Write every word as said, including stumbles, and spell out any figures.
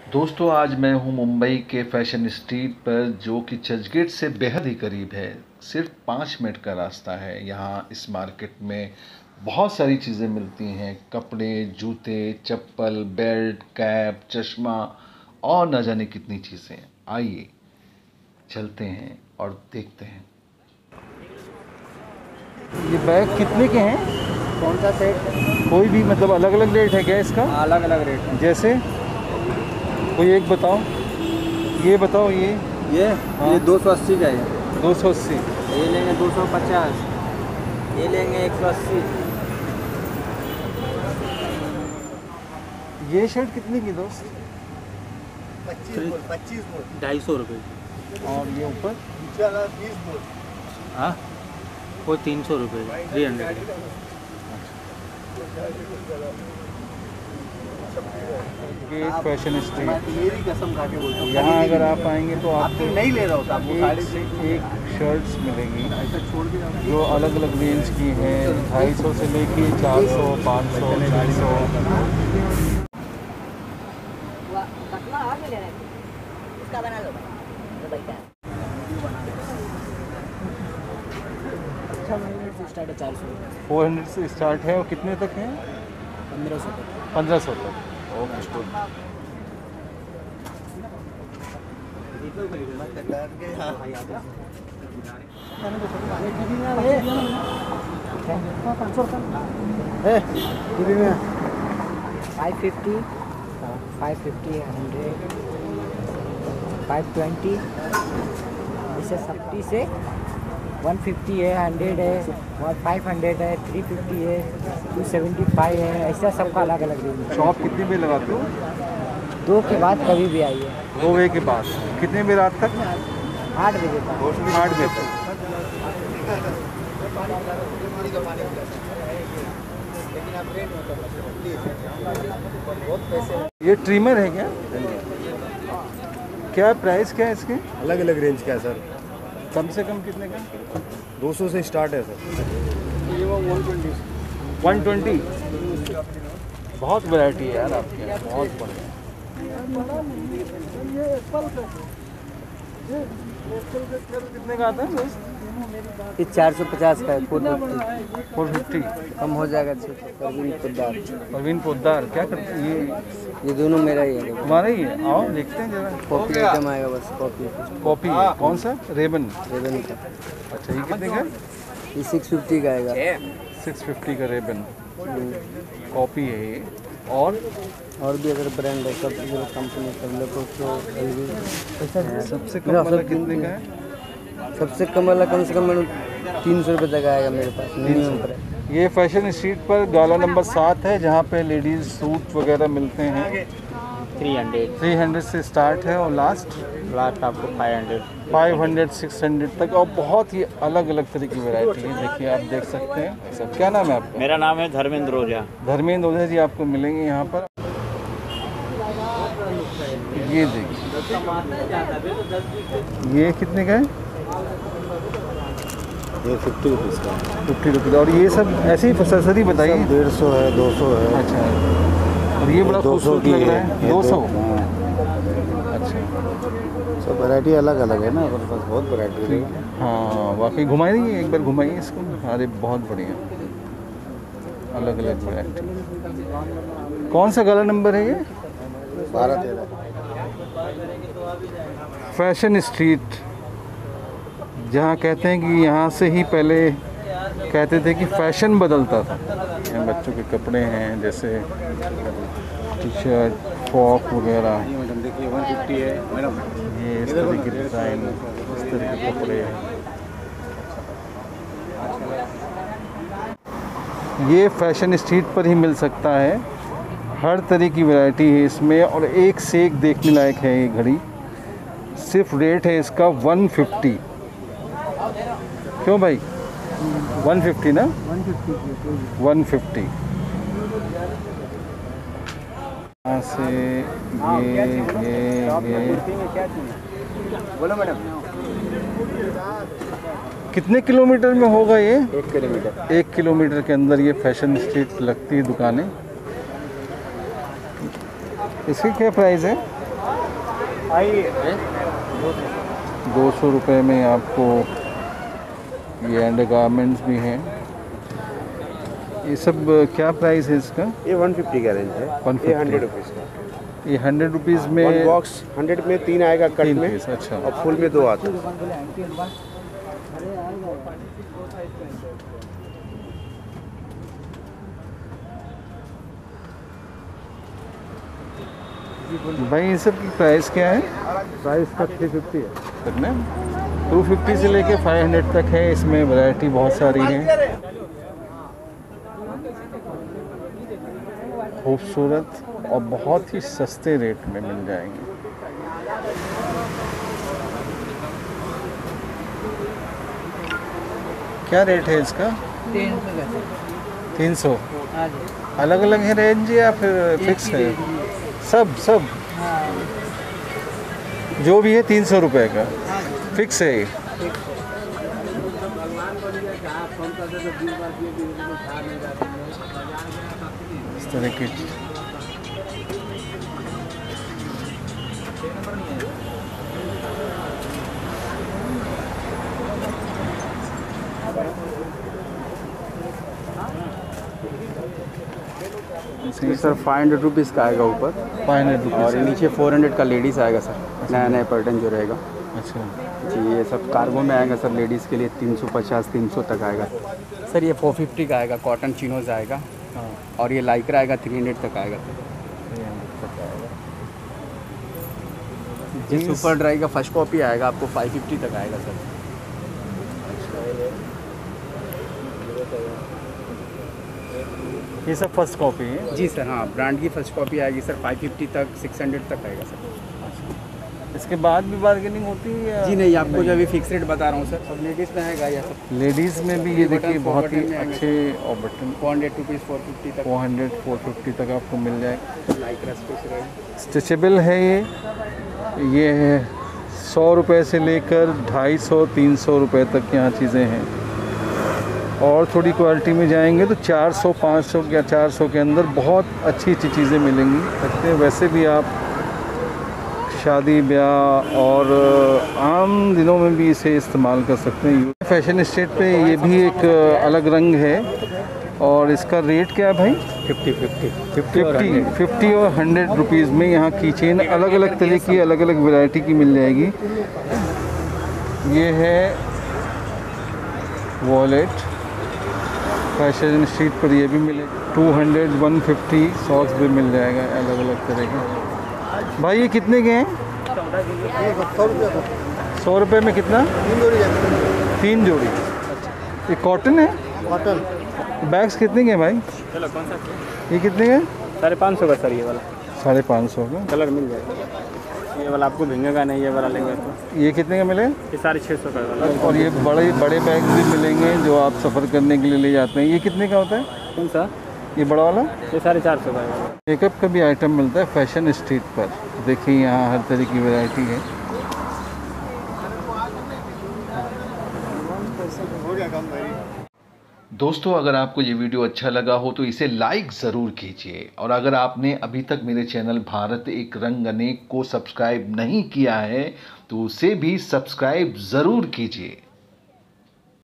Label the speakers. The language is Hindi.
Speaker 1: दोस्तों, आज मैं हूं मुंबई के फैशन स्ट्रीट पर, जो कि चर्चगेट से बेहद ही करीब है। सिर्फ पाँच मिनट का रास्ता है। यहाँ इस मार्केट में बहुत सारी चीज़ें मिलती हैं। कपड़े, जूते, चप्पल, बेल्ट, कैप, चश्मा और न जाने कितनी चीज़ें। आइए चलते हैं और देखते हैं। ये बैग कितने के हैं?
Speaker 2: कौन सा सेट?
Speaker 1: कोई भी मतलब अलग अलग रेट है क्या इसका?
Speaker 2: अलग अलग रेट है।
Speaker 1: जैसे कोई एक बताओ। ये बताओ। ये
Speaker 2: ये
Speaker 1: हाँ।
Speaker 2: ये दो सौ अस्सी का है।
Speaker 1: दो सौ अस्सी।
Speaker 2: ये लेंगे दो सौ पचास। ये लेंगे एक सौ अस्सी।
Speaker 1: ये शर्ट कितने की दोस्त?
Speaker 2: पच्चीस पच्चीस ढाई सौ रुपये।
Speaker 1: और ये ऊपर
Speaker 2: हाँ, वो तीन सौ रुपये, थ्री हंड्रेड।
Speaker 1: ये फैशन स्ट्रीट।
Speaker 2: मेरी कसम खा के बोलता हूँ,
Speaker 1: यहाँ अगर आप आएंगे तो आपको
Speaker 2: नहीं ले रहा हूँ आपको
Speaker 1: एक से एक शर्ट्स मिलेंगी
Speaker 2: ऐसा छोड़ दिया।
Speaker 1: जो अलग अलग रेंज की हैं। ढाई सौ से लेके चार सौ, पाँच सौ, छः सौ।
Speaker 2: स्टार्ट है चार सौ,
Speaker 1: फोर हंड्रेड से स्टार्ट है। और कितने तक है?
Speaker 2: पंद्रह सौ तक।
Speaker 1: पंद्रह सौ तक। Okay.
Speaker 3: Five fifty, five fifty, hundred, five twenty, ऐसे सब्टी से वन फिफ्टी है, हंड्रेड है, और फाइव हंड्रेड है, थ्री फिफ्टी है, टू सेवेंटी फाइव है। ऐसा सबका अलग अलग रेंज है।
Speaker 1: शॉप कितने बजे लगाते हो?
Speaker 3: दो के बाद कभी भी आइए।
Speaker 1: दो बजे के बाद कितने बजे रात तक?
Speaker 3: आठ बजे तक।
Speaker 1: आठ बजे तक। ये ट्रिमर है क्या? क्या प्राइस क्या है इसके?
Speaker 4: अलग अलग रेंज का है सर।
Speaker 1: कम से कम कितने का?
Speaker 4: दो सौ से स्टार्ट है सर।
Speaker 2: ये वो वन ट्वेंटी।
Speaker 1: One twenty. बहुत वैरायटी है यार आपके यहाँ, बहुत बढ़िया। कितने का आता है?
Speaker 3: ये चार सौ पचास का है, फोर फिफ्टी।
Speaker 1: Four fifty.
Speaker 3: कम हो जाएगा। परवीन पोद्दार।
Speaker 1: परवीन पोद्दार क्या करते हैं? ये
Speaker 3: ये दोनों मेरा ही है।
Speaker 1: तुम्हारा ही है? आओ देखते हैं जरा।
Speaker 3: कॉपी आइटम आएगा बस। कॉपी
Speaker 1: कॉपी कौन सा? रेबन।
Speaker 3: रेबन का।
Speaker 1: अच्छा, ये कितने का?
Speaker 3: ये सिक्स फिफ्टी का आएगा।
Speaker 1: सिक्स फिफ्टी का रेबन। कॉपी है ये। और
Speaker 3: और भी अगर ब्रांड है, सब कंपनी सब लोग।
Speaker 1: सबसे कम वाला कितने का है?
Speaker 3: सबसे कम वाला कम से कम मैंने तीन सौ रुपये तक आएगा मेरे पास मिनिमम प्राइस।
Speaker 1: ये फैशन स्ट्रीट पर गाला नंबर सात है, जहाँ पे लेडीज सूट वगैरह मिलते हैं।
Speaker 2: थ्री हंड्रेड
Speaker 1: थ्री हंड्रेड से स्टार्ट है और लास्ट
Speaker 2: लास्ट आपको five hundred.
Speaker 1: Five hundred, six hundred तक। और बहुत ही अलग अलग तरह की वैरायटी है। देखिए, आप देख सकते हैं। सब क्या नाम है आपका?
Speaker 2: मेरा नाम है धर्मेंद्र ओझा।
Speaker 1: धर्मेंद्र ओझा जी आपको मिलेंगे यहाँ पर। ये देखिए, ये कितने का है?
Speaker 4: ये फिफ्टी रुपीज़ का है।
Speaker 1: Fifty rupees. और ये सब ऐसे ही एक्सेसरी बताइए।
Speaker 4: डेढ़ सौ है, दो सौ है।
Speaker 1: अच्छा, और ये बड़ा
Speaker 4: दो सौ
Speaker 1: खूबसूरत
Speaker 4: की
Speaker 1: लग रहा
Speaker 4: है।
Speaker 1: है। दो सौ।
Speaker 4: हाँ।
Speaker 1: अच्छा,
Speaker 4: सब वैरायटी अलग अलग है ना, हमारे पास बहुत वैरायटी है।
Speaker 1: हाँ वाकई। घुमाइए, एक बार घुमाइए इसको। अरे बहुत बढ़िया, अलग अलग वैरायटी। कौन सा गला नंबर है ये?
Speaker 4: बारह तेरह।
Speaker 1: फैशन स्ट्रीट, जहाँ कहते हैं कि यहाँ से ही पहले कहते थे कि फैशन बदलता था। यहाँ बच्चों के कपड़े हैं, जैसे टी शर्ट, फ्रॉक वगैरह।
Speaker 4: मैडम देखिए वन फिफ्टी है मैडम।
Speaker 1: ये इस तरह के डिज़ाइन, इस तरह के कपड़े। ये फैशन स्ट्रीट पर ही मिल सकता है। हर तरह की वैरायटी है इसमें, और एक से एक देखने लायक है ये घड़ी। सिर्फ रेट है इसका वन फिफ्टी। क्यों भाई? वन फिफ्टी ना?
Speaker 3: One fifty.
Speaker 1: One fifty. यहाँ से ये ये ये
Speaker 2: बोलो मैडम।
Speaker 1: कितने किलोमीटर में होगा ये?
Speaker 2: एक किलोमीटर।
Speaker 1: एक किलोमीटर के अंदर ये फैशन स्ट्रीट लगती है दुकानें। इसकी क्या प्राइस है? दो सौ रुपये में आपको ये अंडर गारमेंट्स भी हैं। ये सब क्या प्राइस है इसका?
Speaker 4: ये वन फिफ्टी का रेंज है। ये हंड्रेड रुपीज़ का।
Speaker 1: ये हंड्रेड रुपीज़ में
Speaker 4: वन बॉक्स हंड्रेड में तीन आएगा कट
Speaker 1: तीन
Speaker 4: में।
Speaker 1: पीस, अच्छा।
Speaker 4: और फुल में दो आता है।
Speaker 1: भाई इन सब की प्राइस क्या है?
Speaker 4: प्राइस का थ्री फिफ्टी है।
Speaker 1: कितने? टू फिफ्टी से लेके फाइव हंड्रेड तक है। इसमें वैरायटी बहुत सारी है। खूबसूरत और बहुत ही सस्ते रेट में मिल जाएंगे। क्या रेट है इसका?
Speaker 3: तीन सौ
Speaker 1: तीन सौ।
Speaker 3: हाँ जी।
Speaker 1: अलग अलग है रेंज या फिर फिक्स है? सब सब जो भी है तीन सौ रुपये का फिक्स है ये। इस तरह की
Speaker 4: सर फाइव हंड्रेड रुपीज़ का आएगा ऊपर।
Speaker 1: फाइव हंड्रेड
Speaker 4: और
Speaker 1: रुपीज़।
Speaker 4: नीचे फोर हंड्रेड का लेडीज़ आएगा सर। नया नया पैटर्न जो रहेगा
Speaker 1: अच्छा
Speaker 4: जी। ये सब कार्गो में आएगा सर। लेडीज़ के लिए तीन सौ पचास तीन सौ तक आएगा सर। ये फोर फिफ्टी का आएगा। कॉटन चिनोज आएगा।
Speaker 1: हाँ।
Speaker 4: और ये लाइक्रा आएगा थ्री हंड्रेड तक आएगा सर। ये सुपर ड्राई का फर्स्ट कॉपी आएगा आपको फाइव फिफ्टी तक आएगा सर।
Speaker 1: ये सब फर्स्ट कॉपी है?
Speaker 4: जी सर हाँ। ब्रांड की फर्स्ट कॉपी आएगी सर फाइव फिफ्टी तक सिक्स हंड्रेड तक आएगा सर।
Speaker 1: इसके बाद भी बार्गेनिंग होती है या?
Speaker 4: जी नहीं, आपको जो अभी फिक्स रेट बता रहा हूँ सर। सब लेडीज़ में आएगा या सब।
Speaker 1: लेडीज़ में भी ये देखिए
Speaker 4: बटन,
Speaker 1: बहुत ही
Speaker 4: बटन में आएंगे।
Speaker 1: अच्छे और button
Speaker 4: four hundred rupees four fifty तक।
Speaker 1: फोर हंड्रेड फोर फिफ्टी तक आपको मिल जाएगा।
Speaker 4: लाइक्रा स्पेशल
Speaker 1: स्ट्रेचेबल है ये। ये है सौ रुपये से लेकर ढाई सौ तीन सौ रुपये तक यहाँ चीज़ें हैं। और थोड़ी क्वालिटी में जाएंगे तो चार सौ पाँच सौ या चार सौ के अंदर बहुत अच्छी अच्छी चीज़ें मिलेंगी सकते हैं। वैसे भी आप शादी ब्याह और आम दिनों में भी इसे इस्तेमाल कर सकते हैं। फैशन स्ट्रीट पे ये भी एक अलग रंग है। और इसका रेट क्या है भाई?
Speaker 4: फिफ्टी फिफ्टी
Speaker 1: फिफ्टी फिफ्टी और हंड्रेड रुपीज़ में यहाँ की चेन अलग अलग तरह की अलग अलग वैरायटी की मिल जाएगी। ये है वॉलेट। फैशन स्ट्रीट पर ये भी मिलेगा। Two hundred one fifty socks भी मिल जाएगा अलग अलग तरह के। भाई ये कितने के हैं? सौ रुपये में कितना?
Speaker 2: तीन जोड़ी
Speaker 1: तीन जोड़ी। ये कॉटन है?
Speaker 2: कॉटन।
Speaker 1: बैग्स कितने के हैं भाई?
Speaker 2: चलो कौन सा?
Speaker 1: ये कितने का?
Speaker 2: साढ़े पाँच सौ का सर ये वाला।
Speaker 1: साढ़े पाँच सौ का
Speaker 2: कलर मिल जाएगा। ये वाला आपको भिंगेगा नहीं, ये वाला लेंगे तो।
Speaker 1: ये कितने का मिलेगा?
Speaker 2: ये साढ़े छः सौ का वाला।
Speaker 1: और ये बड़े बड़े बैग भी मिलेंगे जो आप सफ़र करने के लिए ले जाते हैं। ये कितने का होता है?
Speaker 2: कौन सा?
Speaker 1: ये बड़ा वाला?
Speaker 2: ये साढ़े चार सौ का है।
Speaker 1: मेकअप का भी आइटम मिलता है फैशन स्ट्रीट पर। देखिए यहाँ हर तरह की वैरायटी है। दोस्तों अगर आपको ये वीडियो अच्छा लगा हो तो इसे लाइक ज़रूर कीजिए। और अगर आपने अभी तक मेरे चैनल भारत एक रंग अनेक को सब्सक्राइब नहीं किया है तो उसे भी सब्सक्राइब ज़रूर कीजिए।